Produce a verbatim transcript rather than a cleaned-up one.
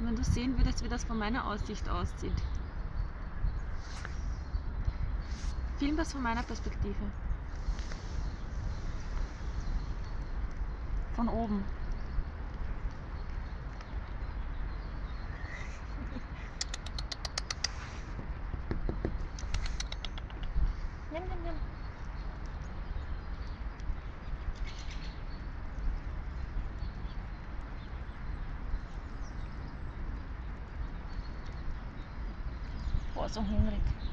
Und wenn du sehen würdest, wie das von meiner Aussicht aussieht. Film das von meiner Perspektive. Von oben. Nimm, nimm, nimm. Boah, so hungrig.